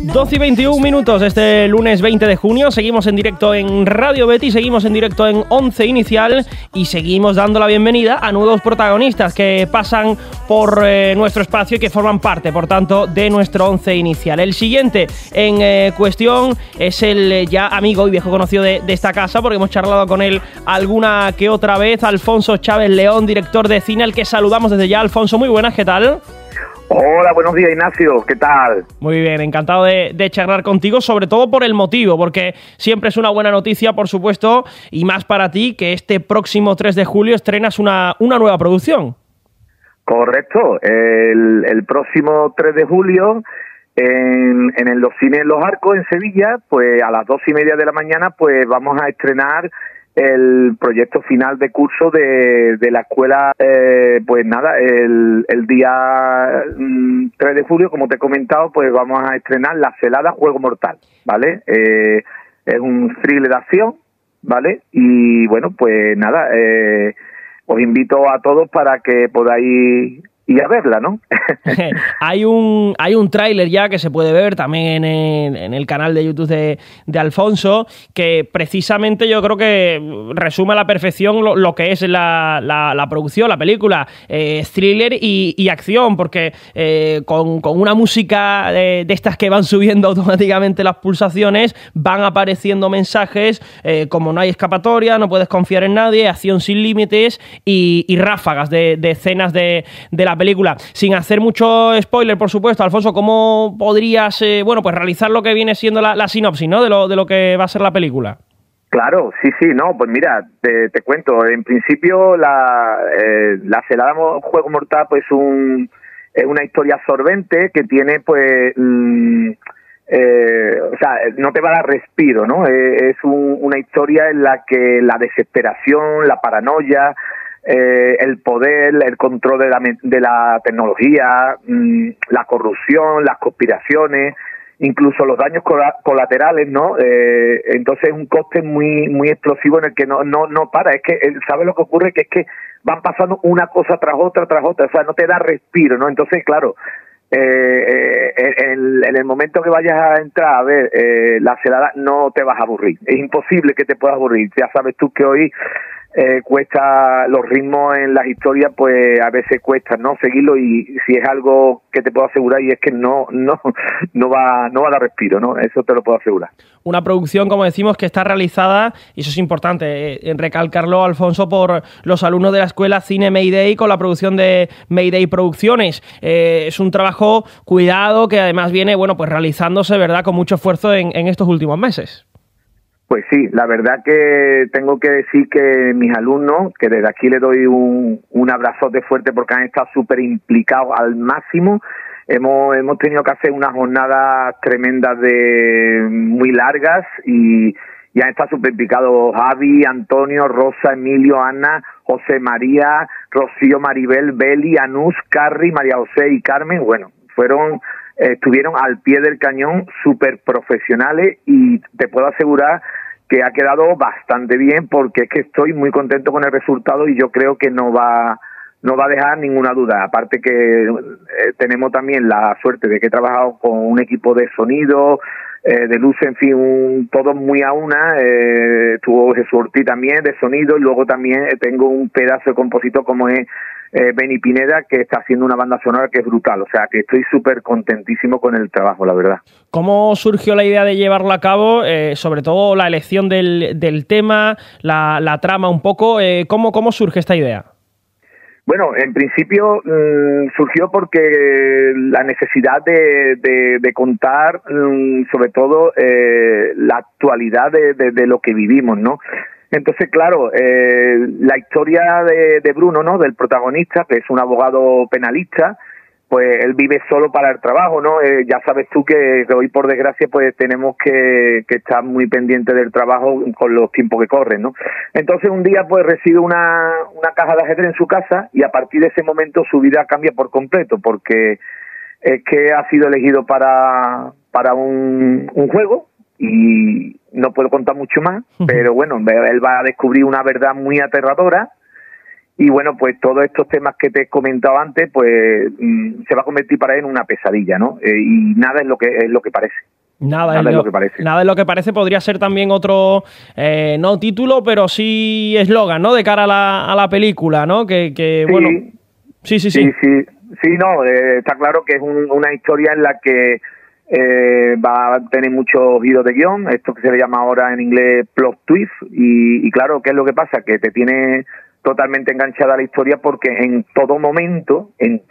12 y 21 minutos este lunes 20 de junio. Seguimos en directo en Radio Betis, seguimos en directo en Once Inicial y seguimos dando la bienvenida a nuevos protagonistas que pasan por nuestro espacio y que forman parte, por tanto, de nuestro Once Inicial. El siguiente en cuestión es el ya amigo y viejo conocido de esta casa, porque hemos charlado con él alguna que otra vez, Alfonso Chávez León, director de cine, al que saludamos desde ya. Alfonso, muy buenas, ¿qué tal? Hola, buenos días, Ignacio, ¿qué tal? Muy bien, encantado de charlar contigo, sobre todo por el motivo, porque siempre es una buena noticia, por supuesto, y más para ti, que este próximo 3 de julio estrenas una nueva producción. Correcto, el próximo 3 de julio en los cines Los Arcos en Sevilla, pues a las 2:30 de la mañana, pues vamos a estrenar el proyecto final de curso de la escuela. Pues nada, el día 3 de julio, como te he comentado, pues vamos a estrenar La Celada, Juego Mortal, ¿vale? Es un thriller de acción, ¿vale? Y bueno, pues nada, os invito a todos para que podáis ir a verla, ¿no? Hay un tráiler ya que se puede ver también en el canal de YouTube de Alfonso, que precisamente yo creo que resume a la perfección lo que es la producción, la película, thriller y acción, porque con una música de estas que van subiendo automáticamente las pulsaciones, van apareciendo mensajes como no hay escapatoria, no puedes confiar en nadie, acción sin límites y ráfagas de escenas de la película. Sin hacer mucho spoiler, por supuesto, Alfonso, ¿cómo podrías pues realizar lo que viene siendo la sinopsis, ¿no? de lo que va a ser la película? Claro, sí, no, pues mira, te cuento. En principio, la Celada Juego Mortal, pues es una historia absorbente que tiene, pues, o sea, no te va a dar respiro, ¿no? Es una historia en la que la desesperación, la paranoia, el poder, el control de la tecnología, la corrupción, las conspiraciones, incluso los daños colaterales, ¿no? Entonces es un coste muy explosivo en el que no para. Es que, ¿sabes lo que ocurre? Que es que van pasando una cosa tras otra, o sea, no te da respiro, ¿no? Entonces, claro, en el momento que vayas a entrar a ver La Celada, no te vas a aburrir. Es imposible que te puedas aburrir. Ya sabes tú que hoy cuesta, los ritmos en las historias, pues a veces cuesta, ¿no?, seguirlo, y si es algo que te puedo asegurar, y es que no va a dar respiro, ¿no? Eso te lo puedo asegurar. Una producción, como decimos, que está realizada, y eso es importante recalcarlo, Alfonso, por los alumnos de la escuela Cine Mayday, con la producción de Mayday Producciones. Es un trabajo cuidado que además viene, bueno, pues realizándose, ¿verdad?, con mucho esfuerzo en estos últimos meses. Pues sí, la verdad que tengo que decir que mis alumnos, que desde aquí les doy un abrazote fuerte porque han estado súper implicados al máximo. Hemos tenido que hacer unas jornadas tremendas, muy largas, y han estado súper implicados Javi, Antonio, Rosa, Emilio, Ana, José María, Rocío, Maribel, Beli, Anús, Carri, María José y Carmen. Bueno, estuvieron al pie del cañón, súper profesionales, y te puedo asegurar que ha quedado bastante bien, porque es que estoy muy contento con el resultado y yo creo que no va a dejar ninguna duda. Aparte que tenemos también la suerte de que he trabajado con un equipo de sonido, de luz, en fin, todos muy a una. Tuvo Jesús Ortiz también de sonido, y luego también tengo un pedazo de compositor como es Benny Pineda, que está haciendo una banda sonora que es brutal. O sea, que estoy súper contentísimo con el trabajo, la verdad. ¿Cómo surgió la idea de llevarlo a cabo? Sobre todo la elección del tema, la trama un poco. ¿Cómo surge esta idea? Bueno, en principio surgió porque la necesidad de contar, sobre todo, la actualidad de lo que vivimos, ¿no? Entonces, claro, la historia de Bruno, ¿no?, del protagonista, que es un abogado penalista, pues él vive solo para el trabajo, ¿no? Ya sabes tú que hoy, por desgracia, pues tenemos que estar muy pendientes del trabajo con los tiempos que corren, ¿no? Entonces un día pues recibe una caja de ajedrez en su casa, y a partir de ese momento su vida cambia por completo, porque es que ha sido elegido para un juego, y no puedo contar mucho más, pero bueno, él va a descubrir una verdad muy aterradora. Y bueno, pues todos estos temas que te he comentado antes, pues se va a convertir para él en una pesadilla, ¿no? Y nada es lo que parece. Nada es lo que parece. Nada es lo que parece. Podría ser también otro, no título, pero sí eslogan, ¿no? De cara a la película, ¿no? Que sí, bueno... Sí. Sí, no, está claro que es una historia en la que va a tener muchos giros de guión, esto que se le llama ahora en inglés plot twist, y claro, ¿qué es lo que pasa? Que te tiene totalmente enganchada a la historia porque en todo momento,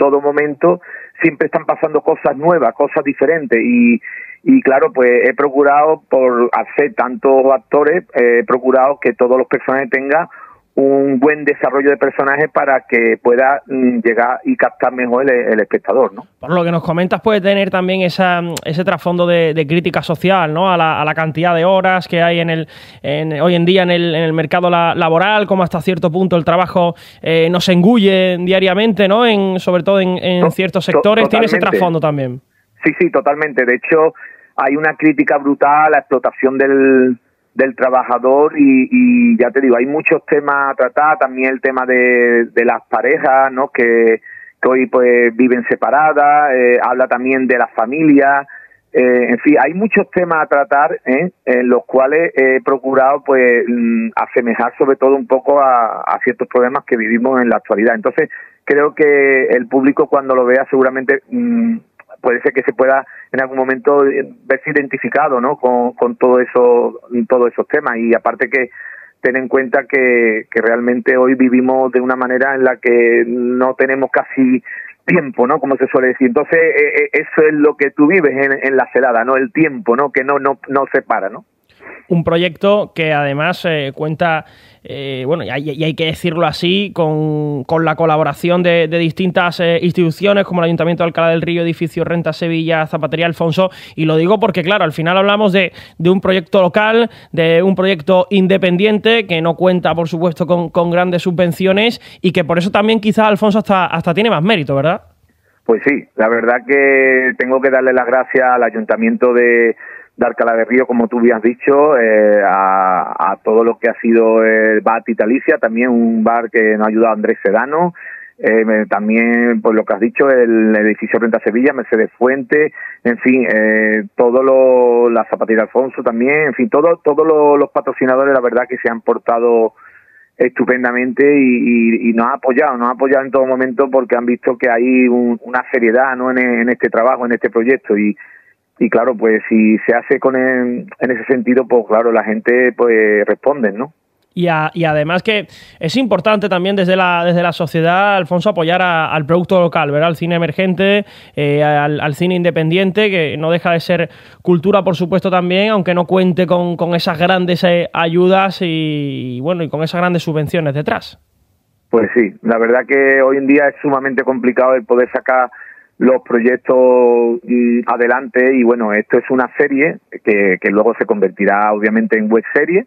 siempre están pasando cosas nuevas, cosas diferentes, y claro, pues he procurado, por hacer tantos actores, he procurado que todos los personajes tengan un buen desarrollo de personajes para que pueda llegar y captar mejor el espectador, ¿no? Por lo que nos comentas, puede tener también ese trasfondo de crítica social, ¿no? A la cantidad de horas que hay hoy en día en el mercado laboral, como hasta cierto punto el trabajo nos engulle diariamente, ¿no? Sobre todo en ciertos sectores. Tiene ese trasfondo también. Sí, totalmente. De hecho, hay una crítica brutal a la explotación del trabajador y ya te digo, hay muchos temas a tratar, también el tema de las parejas, ¿no? Que hoy pues viven separadas, habla también de las familias, en fin, hay muchos temas a tratar, en los cuales he procurado pues asemejar sobre todo un poco a ciertos problemas que vivimos en la actualidad. Entonces creo que el público cuando lo vea seguramente puede ser que se pueda en algún momento verse identificado, ¿no? con todos esos temas, y aparte que ten en cuenta que realmente hoy vivimos de una manera en la que no tenemos casi tiempo, ¿no? Como se suele decir. Entonces eso es lo que tú vives en la celada, ¿no? El tiempo, ¿no? Que no se para, ¿no? Un proyecto que además cuenta, bueno, y hay que decirlo así, con la colaboración de distintas instituciones como el Ayuntamiento de Alcalá del Río, Edificio Renta Sevilla, Zapatería Alfonso, y lo digo porque, claro, al final hablamos de un proyecto local, de un proyecto independiente que no cuenta, por supuesto, con grandes subvenciones y que por eso también quizás Alfonso hasta tiene más mérito, ¿verdad? Pues sí, la verdad que tengo que darle las gracias al Ayuntamiento de Alcalá del Río, como tú bien has dicho, a todo lo que ha sido el bar Titalicia, también un bar que nos ha ayudado Andrés Sedano, también, pues lo que has dicho, el edificio Renta Sevilla, Mercedes Fuente, en fin, la Zapatería Alfonso también, en fin, todos los patrocinadores, la verdad que se han portado estupendamente y nos ha apoyado en todo momento porque han visto que hay una seriedad, ¿no? en este trabajo, en este proyecto, y claro, pues si se hace en ese sentido, pues claro, la gente pues responde, ¿no? Y además que es importante también desde la sociedad, Alfonso, apoyar al producto local, ¿verdad? Al cine emergente, al cine independiente, que no deja de ser cultura, por supuesto, también, aunque no cuente con esas grandes ayudas y bueno, y con esas grandes subvenciones detrás. Pues sí, la verdad que hoy en día es sumamente complicado el poder sacar los proyectos adelante, y bueno, esto es una serie que luego se convertirá obviamente en web serie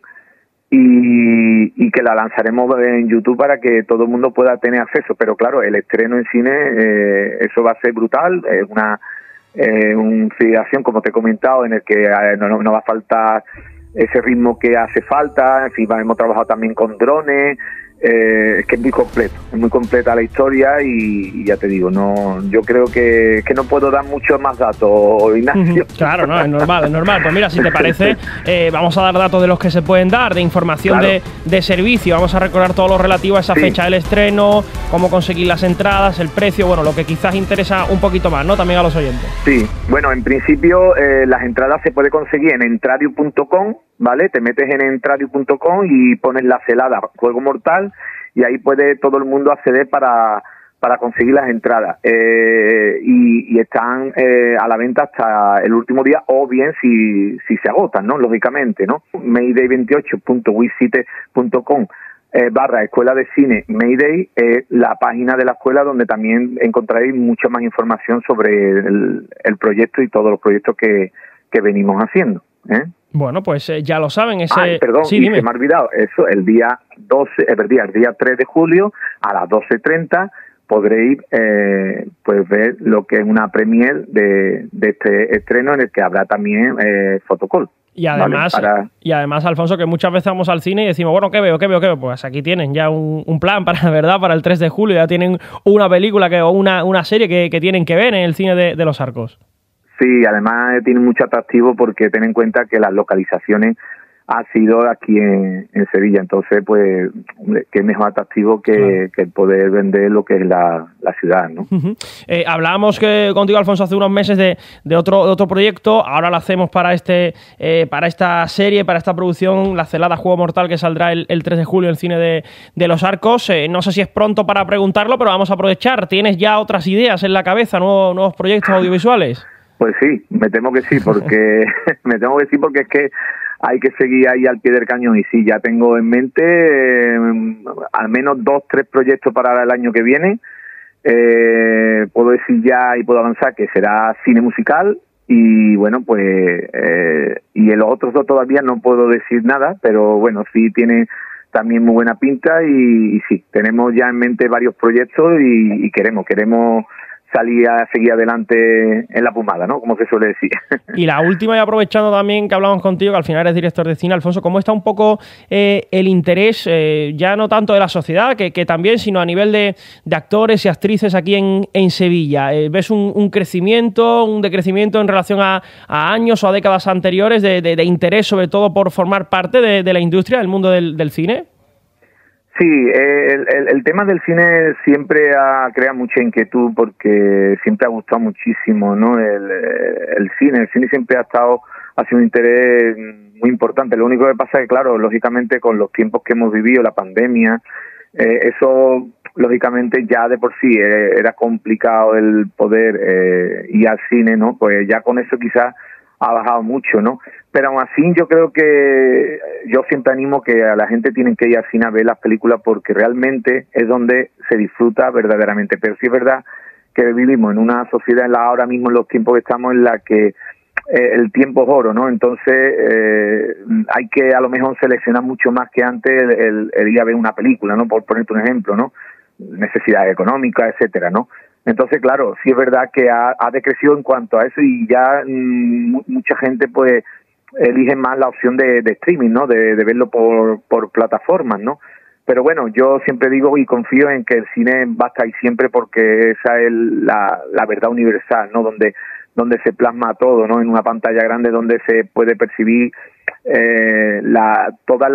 y que la lanzaremos en YouTube para que todo el mundo pueda tener acceso, pero claro, el estreno en cine, eso va a ser brutal, es una federación, como te he comentado, en el que no va a faltar ese ritmo que hace falta, en fin, hemos trabajado también con drones. Es que es muy completa la historia y ya te digo, yo creo que no puedo dar muchos más datos, Ignacio. Claro, no, es normal. Pues mira, si te parece, vamos a dar datos de los que se pueden dar, de información, claro, de servicio. Vamos a recordar todo lo relativo a esa fecha del estreno, cómo conseguir las entradas, el precio, bueno, lo que quizás interesa un poquito más, ¿no? También a los oyentes. Sí, bueno, en principio las entradas se puede conseguir en entradio.com, ¿vale? Te metes en entradio.com y pones la celada Juego Mortal y ahí puede todo el mundo acceder para conseguir las entradas, y están a la venta hasta el último día, o bien si se agotan, ¿no? Lógicamente, ¿no? mayday28.wixsite.com / Escuela de Cine Mayday es la página de la escuela donde también encontraréis mucha más información sobre el proyecto y todos los proyectos que venimos haciendo, ¿eh? Bueno, pues ya lo saben. Perdón, sí, y dime. se me ha olvidado eso, el día 3 de julio a las 12:30 podréis pues ver lo que es una premiere de este estreno, en el que habrá también fotocall. Y además, Alfonso, que muchas veces vamos al cine y decimos, bueno, ¿qué veo? Pues aquí tienen ya un plan para el 3 de julio, ya tienen una película o una serie que tienen que ver en el cine de Los Arcos. Sí, además tiene mucho atractivo porque ten en cuenta que las localizaciones ha sido aquí en Sevilla, entonces pues qué mejor atractivo que el poder vender lo que es la ciudad, ¿no? Hablábamos contigo, Alfonso, hace unos meses de otro proyecto, ahora lo hacemos para esta serie, para esta producción, La Celada Juego Mortal, que saldrá el 3 de julio en el cine de Los Arcos. No sé si es pronto para preguntarlo, pero vamos a aprovechar. ¿Tienes ya otras ideas en la cabeza, nuevos proyectos audiovisuales? Pues sí, me temo que sí, porque es que hay que seguir ahí al pie del cañón, y sí, ya tengo en mente al menos 2-3 proyectos para el año que viene. Puedo decir ya y puedo avanzar que será cine musical, y bueno, pues y en los otros dos todavía no puedo decir nada, pero bueno, sí tiene también muy buena pinta, y sí, tenemos ya en mente varios proyectos y queremos salir a seguir adelante en la pomada, ¿no? Como se suele decir. Y la última, y aprovechando también que hablamos contigo, que al final eres director de cine, Alfonso, ¿cómo está un poco el interés, ya no tanto de la sociedad, que también, sino a nivel de actores y actrices aquí en Sevilla? ¿Ves un crecimiento, un decrecimiento en relación a años o a décadas anteriores de interés, sobre todo por formar parte de la industria, del mundo del cine? Sí, el tema del cine siempre ha creado mucha inquietud porque siempre ha gustado muchísimo, ¿no? El cine siempre ha sido un interés muy importante. Lo único que pasa es que, claro, lógicamente con los tiempos que hemos vivido, la pandemia, eso lógicamente ya de por sí era complicado el poder ir al cine, ¿no? Pues ya con eso quizás ha bajado mucho, ¿no? Pero aún así yo creo que yo siempre animo que a la gente tienen que ir al cine a ver las películas, porque realmente es donde se disfruta verdaderamente. Pero sí es verdad que vivimos en una sociedad ahora mismo, en los tiempos que estamos, en la que el tiempo es oro, ¿no? Entonces hay que a lo mejor seleccionar mucho más que antes el ir a ver una película, ¿no? Por ponerte un ejemplo, ¿no? Necesidades económicas, etcétera, ¿no? Entonces, claro, sí es verdad que ha decrecido en cuanto a eso, y ya mucha gente pues elige más la opción de streaming, ¿no? De verlo por plataformas, ¿no? Pero bueno, yo siempre digo y confío en que el cine va a estar ahí siempre, porque esa es la verdad universal, ¿no? Donde se plasma todo, ¿no? En una pantalla grande, donde se puede percibir toda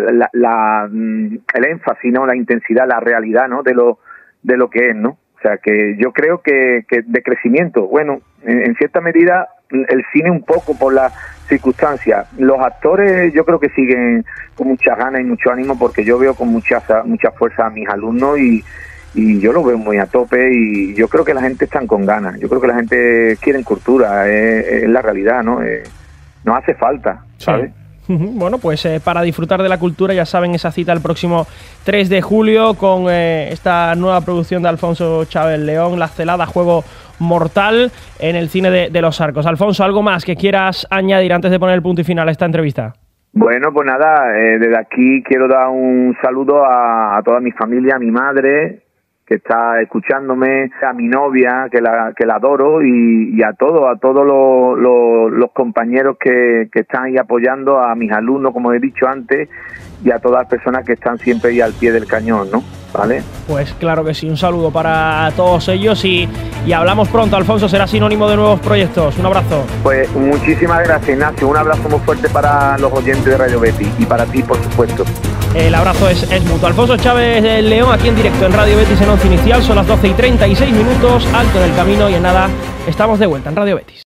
el énfasis, ¿no? La intensidad, la realidad, ¿no? De lo que es, ¿no? O sea, que yo creo que de crecimiento, bueno, en cierta medida el cine un poco por las circunstancias. Los actores yo creo que siguen con muchas ganas y mucho ánimo, porque yo veo con mucha fuerza a mis alumnos y yo lo veo muy a tope, y yo creo que la gente está con ganas. Yo creo que la gente quiere cultura, es la realidad, ¿no? Nos hace falta, ¿sabes? Sí. Bueno, pues para disfrutar de la cultura, ya saben, esa cita el próximo 3 de julio con esta nueva producción de Alfonso Chávez León, La Celada Juego Mortal, en el cine de Los Arcos. Alfonso, ¿algo más que quieras añadir antes de poner el punto y final a esta entrevista? Bueno, pues nada, desde aquí quiero dar un saludo a toda mi familia, a mi madre, que está escuchándome, a mi novia, que la adoro, y a todos los compañeros que están ahí apoyando, a mis alumnos, como he dicho antes, y a todas las personas que están siempre ahí al pie del cañón, ¿no? ¿Vale? Pues claro que sí, un saludo para todos ellos, y hablamos pronto, Alfonso, será sinónimo de nuevos proyectos. Un abrazo. Pues muchísimas gracias, Ignacio, un abrazo muy fuerte para los oyentes de Radio Betis, y para ti, por supuesto. El abrazo es mutuo. Alfonso Chávez León, aquí en directo en Radio Betis en Once Inicial. Son las 12:36, alto en el camino, y en nada estamos de vuelta en Radio Betis.